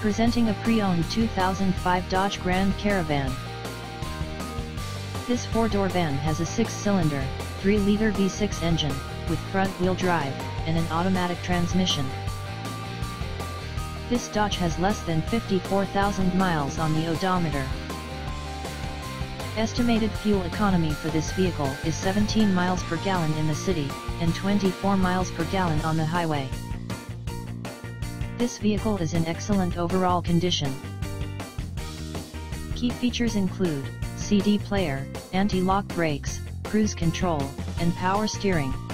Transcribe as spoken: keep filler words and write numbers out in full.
Presenting a pre-owned two thousand five Dodge Grand Caravan. This four-door van has a six-cylinder, three liter V six engine, with front-wheel drive, and an automatic transmission. This Dodge has less than fifty-four thousand miles on the odometer. Estimated fuel economy for this vehicle is seventeen miles per gallon in the city, and twenty-four miles per gallon on the highway. This vehicle is in excellent overall condition. Key features include C D player, anti-lock brakes, cruise control, and power steering.